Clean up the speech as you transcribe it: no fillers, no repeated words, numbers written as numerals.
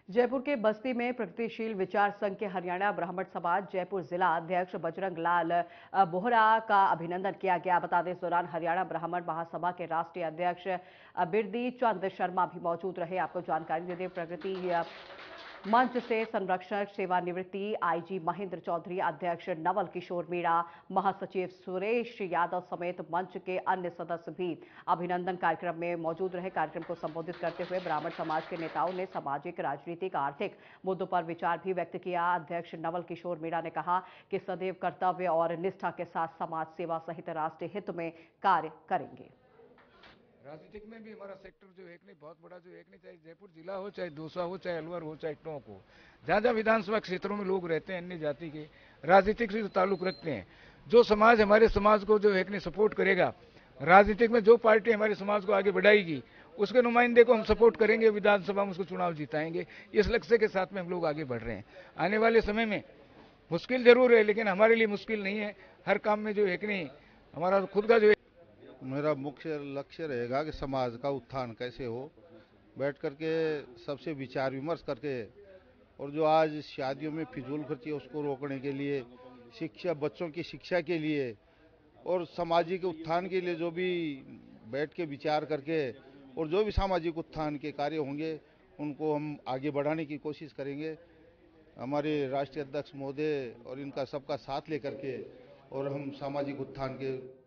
जयपुर के बस्ती में प्रगतिशील विचार संघ के हरियाणा ब्राह्मण समाज जयपुर जिला अध्यक्ष बजरंग लाल बोहरा का अभिनंदन किया गया। बता दें, इस दौरान हरियाणा ब्राह्मण महासभा के राष्ट्रीय अध्यक्ष बिरदी चंद शर्मा भी मौजूद रहे। आपको जानकारी दे दें, प्रगति मंच से संरक्षक सेवानिवृत्ति आईजी महेंद्र चौधरी, अध्यक्ष नवल किशोर मीणा, महासचिव सुरेश यादव समेत मंच के अन्य सदस्य भी अभिनंदन कार्यक्रम में मौजूद रहे। कार्यक्रम को संबोधित करते हुए ब्राह्मण समाज के नेताओं ने सामाजिक, राजनीतिक, आर्थिक मुद्दों पर विचार भी व्यक्त किया। अध्यक्ष नवल किशोर मीणा ने कहा कि सदैव कर्तव्य और निष्ठा के साथ समाज सेवा सहित राष्ट्रीय हित में कार्य करेंगे। राजनीतिक में भी हमारा सेक्टर जो है नहीं बहुत बड़ा जो है नहीं, चाहे जयपुर जिला हो, चाहे दौसा हो, चाहे अलवर हो, चाहे टोंक हो, जहाँ जहाँ विधानसभा क्षेत्रों में लोग रहते हैं अन्य जाति के, राजनीतिक से जो ताल्लुक रखते हैं, जो समाज हमारे समाज को जो है नहीं सपोर्ट करेगा, राजनीतिक में जो पार्टी हमारे समाज को आगे बढ़ाएगी उसके नुमाइंदे को हम सपोर्ट करेंगे, विधानसभा में उसको चुनाव जिताएंगे। इस लक्ष्य के साथ में हम लोग आगे बढ़ रहे हैं। आने वाले समय में मुश्किल जरूर है, लेकिन हमारे लिए मुश्किल नहीं है। हर काम में जो है नहीं हमारा खुद का जो मेरा मुख्य लक्ष्य रहेगा कि समाज का उत्थान कैसे हो, बैठ करके सबसे विचार विमर्श करके, और जो आज शादियों में फिजूल खर्ची है उसको रोकने के लिए, शिक्षा, बच्चों की शिक्षा के लिए और सामाजिक उत्थान के लिए जो भी बैठ के विचार करके और जो भी सामाजिक उत्थान के कार्य होंगे उनको हम आगे बढ़ाने की कोशिश करेंगे। हमारे राष्ट्रीय अध्यक्ष महोदय और इनका सबका साथ लेकर के और हम सामाजिक उत्थान के